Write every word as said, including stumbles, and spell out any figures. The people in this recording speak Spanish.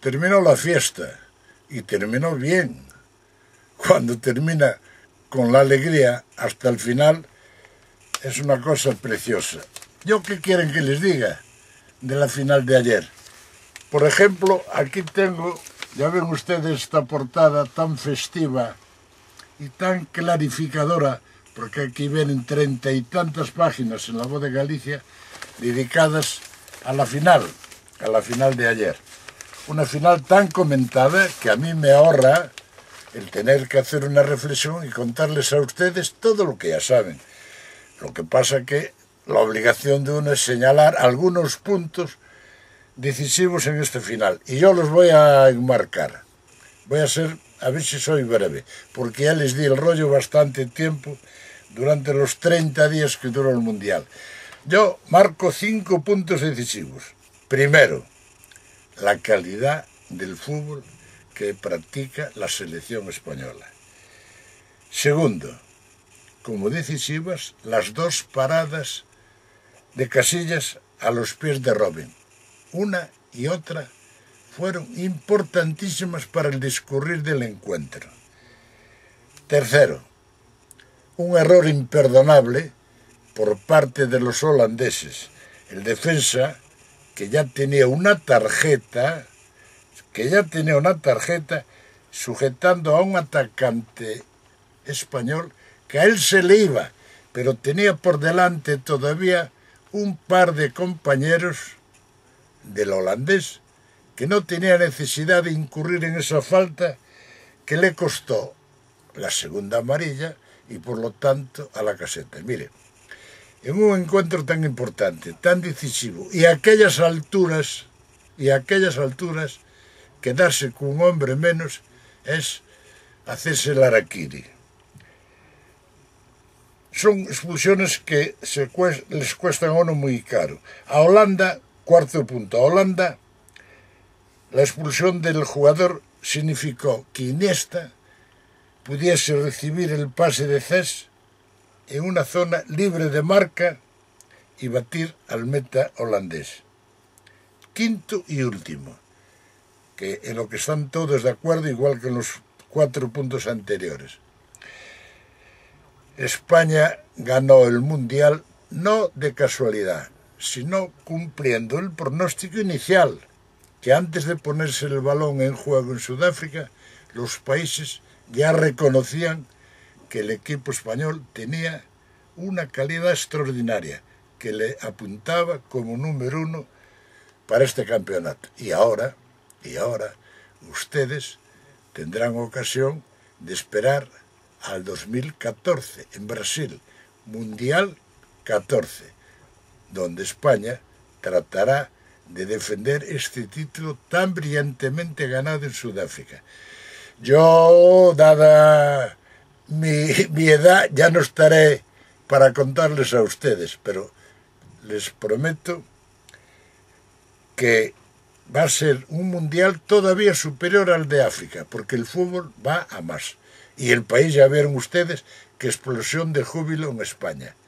terminó la fiesta y terminó bien. Cuando termina con la alegría hasta el final, es una cosa preciosa. ¿Yo qué quieren que les diga de la final de ayer? Por ejemplo, aquí tengo, ya ven ustedes esta portada tan festiva y tan clarificadora, porque aquí vienen treinta y tantas páginas en La Voz de Galicia dedicadas a la final, a la final de ayer. Una final tan comentada que a mí me ahorra el tener que hacer una reflexión y contarles a ustedes todo lo que ya saben. Lo que pasa que la obligación de uno es señalar algunos puntos decisivos en este final. Y yo los voy a enmarcar. Voy a ser, a ver si soy breve, porque ya les di el rollo bastante tiempo durante los treinta días que duró el Mundial. Yo marco cinco puntos decisivos. Primero, la calidad del fútbol que practica la selección española. Segundo, como decisivas, las dos paradas de Casillas a los pies de Robben. Una y otra fueron importantísimas para el discurrir del encuentro. Tercero, un error imperdonable por parte de los holandeses. El defensa, que ya tenía una tarjeta, que ya tenía una tarjeta sujetando a un atacante español que a él se le iba, pero tenía por delante todavía un par de compañeros del holandés que no tenía necesidad de incurrir en esa falta que le costó la segunda amarilla y por lo tanto a la caseta. Mire, en un encuentro tan importante, tan decisivo, y a aquellas alturas, y a aquellas alturas, quedarse con un hombre menos es hacerse el harakiri. Son expulsiones que se cuest les cuestan a uno muy caro. A Holanda, cuarto punto, a Holanda, la expulsión del jugador significó que Iniesta pudiese recibir el pase de Cés en una zona libre de marca y batir al meta holandés. Quinto y último, que en lo que están todos de acuerdo, igual que en los cuatro puntos anteriores. España ganó el Mundial no de casualidad, sino cumpliendo el pronóstico inicial, que antes de ponerse el balón en juego en Sudáfrica, los países ya reconocían que el equipo español tenía una calidad extraordinaria, que le apuntaba como número uno para este campeonato. Y ahora, y ahora, ustedes tendrán ocasión de esperar al dos mil catorce en Brasil, Mundial catorce, donde España tratará de defender este título tan brillantemente ganado en Sudáfrica. Yo, dada mi, mi edad, ya no estaré para contarles a ustedes, pero les prometo que va a ser un mundial todavía superior al de África, porque el fútbol va a más. Y el país, ya vieron ustedes, qué explosión de júbilo en España.